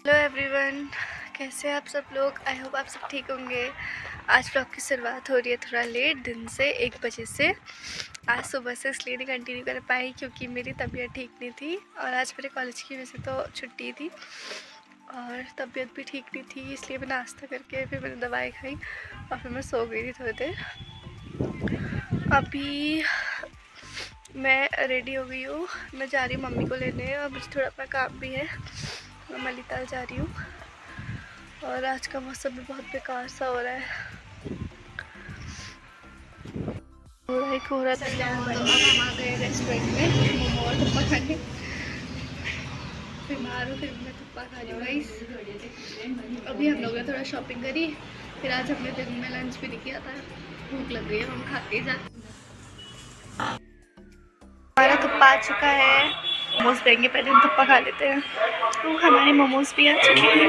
Hello everyone, कैसे हैं आप सब लोग। आई होप आप सब ठीक होंगे। आज व्लॉग की शुरुआत हो रही है थोड़ा लेट, दिन से 1 बजे से। आज सुबह से इसलिए नहीं कंटिन्यू कर पाई क्योंकि मेरी तबीयत ठीक नहीं थी और आज मेरे कॉलेज की वजह से तो छुट्टी थी और तबीयत भी ठीक नहीं थी, इसलिए मैं नाश्ता करके फिर मैंने दवाई खाई और फिर मैं सो गई थी थोड़ी देर। अभी मैं रेडी हो गई हूँ, मैं जा रही हूँ मम्मी को लेने और मुझे थोड़ा अपना काम भी है। मैं मलिताल जा रही हूँ और आज का मौसम भी बहुत बेकार सा हो रहा है। हो रहा था यार। तो अब हम आ गए रेस्टोरेंट में मोमो और थप्पा खाने। बीमार हूँ फिर मैं थप्पा खा रही हूँ गाइस। अभी हम लोगों ने थोड़ा शॉपिंग करी, फिर आज हमने दिन में लंच भी नहीं किया था। भूख लग रही है, हम खाते ही जाते। हमारा थप्पा आ चुका है, मोमोज देंगे, पहले हम थप्पा खा लेते हैं। तो हमारे मोमोज भी आ चुके हैं।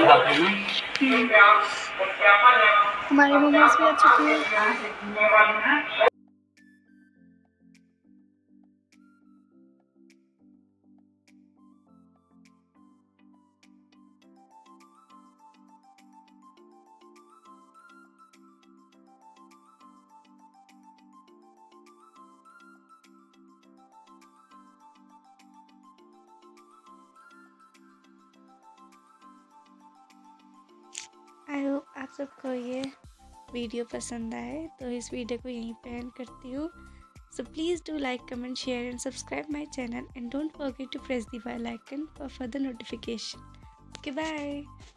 हमारे मोमोज भी आ चुके हैं। आई होप आप सबको ये वीडियो पसंद आए, तो इस वीडियो को यहीं पे एंड करती हूँ। So please do like, comment, share and subscribe my channel and don't forget to press the bell icon for further notification. Okay, bye.